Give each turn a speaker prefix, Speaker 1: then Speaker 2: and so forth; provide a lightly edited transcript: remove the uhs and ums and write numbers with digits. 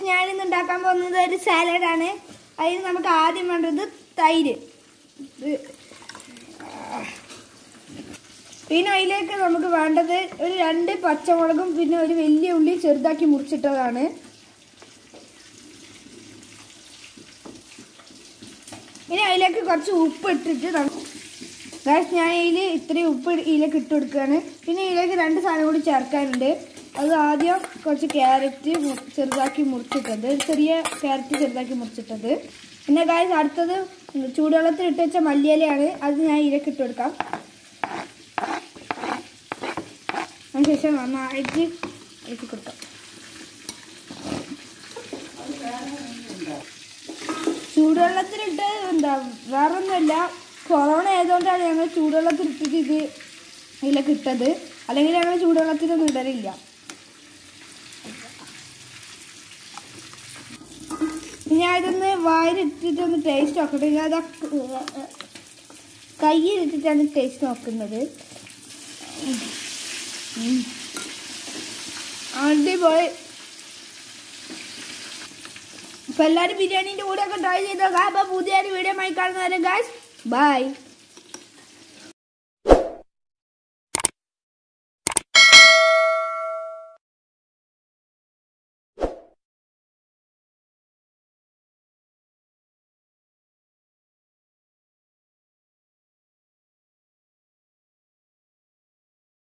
Speaker 1: ഞാനിന്ന് ഉണ്ടാക്കാൻ പോകുന്നത് ഒരു സാലഡാണ്. അതിന് നമുക്ക് ആദ്യം വേണ്ടത് തൈര്. പിന്നെ അതിലേക്ക് നമുക്ക് വേണ്ടത് ഒരു 2 പച്ചമുളകും പിന്നെ ഒരു വലിയ ഉള്ളി ചെറുതാക്കി മുറിച്ചിട്ടതാണ്. ഇനി അതിലേക്ക് കുറച്ച് ഉപ്പ് ഇട്ടിട്ട് ഞാൻ ഇതിൽ ഇത്രയും ഉപ്പ് ഇതിലേക്ക് ഇട്ട് കൊടുക്കുകയാണ്. പിന്നെ ഇതിലേക്ക് 2 സാധനം കൂടി ചേർക്കാനുണ്ട്. അത് ആദ്യം കുറച്ച് ക്യാരറ്റ് ചെറുതാക്കി മുറിച്ചിട്ടത്, ചെറിയ ക്യാരറ്റ് ചെറുതാക്കി മുറിച്ചിട്ടത്. പിന്നെ ഗായ്സ് അടുത്തത് ചൂടുവെള്ളത്തിൽ ഇട്ട് വെച്ച മല്ലിയിലയാണ്. അത് ഞാൻ ഇതിലേക്ക് ഇട്ട് കൊടുക്കാം. അതിനുശേഷം നന്നായിട്ട് ഇളക്കി കൊടുക്കാം. ചൂടുവെള്ളത്തിലിട്ട് വേറെ ഒന്നുമില്ല, കൊറോണ ആയതുകൊണ്ടാണ് ഞങ്ങൾ ചൂടുവെള്ളത്തിലിട്ടിട്ട് ഇതിലേക്ക് ഇട്ടത്. അല്ലെങ്കിൽ ഞങ്ങൾ ചൂടുവെള്ളത്തിലൊന്നും ഇടലില്ല. ഞാൻ ഇതൊന്ന് വായിലിട്ടിട്ടൊന്ന് ടേസ്റ്റ് നോക്കട്ടെ. ഞാൻ കയ്യിലിട്ടിട്ടാണ് ടേസ്റ്റ് നോക്കുന്നത്. അടിപൊളി. അപ്പൊ എല്ലാവരും ബിരിയാണിന്റെ കൂടെ ഒക്കെ ട്രൈ ചെയ്തോ. അപ്പൊ പുതിയൊരു വീഡിയോ ആയി കാണുന്നവരെ ഗൈസ് ബൈ.